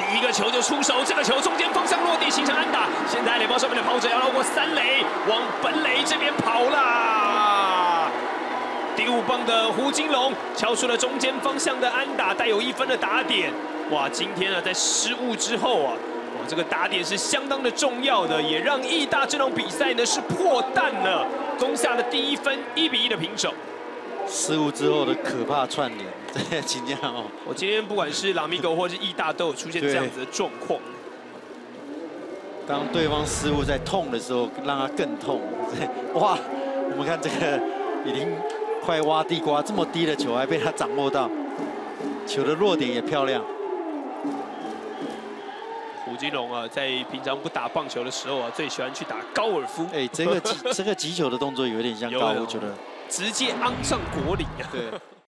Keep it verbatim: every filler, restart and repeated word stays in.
第一个球就出手，这个球中间方向落地形成安打。现在垒包上面的跑者要绕过三垒，往本垒这边跑啦。第五棒的胡金龙敲出了中间方向的安打，带有一分的打点。哇，今天啊，在失误之后啊。 这个打点是相当的重要的，也让义大这场比赛呢是破蛋了，攻下了第一分，一比一的平手。 失误之后的可怕串联，这今天哦， 我今天不管是拉米狗或是义大都有出现这样子的状况。 当对方失误在痛的时候，让他更痛。哇，我们看这个已经快挖地瓜，这么低的球还被他掌握到，球的落点也漂亮。 胡金龙啊，在平常不打棒球的时候啊，最喜欢去打高尔夫。 哎，这个击这个击球的动作有点像高尔夫球的， 直接昂上果岭啊。 对。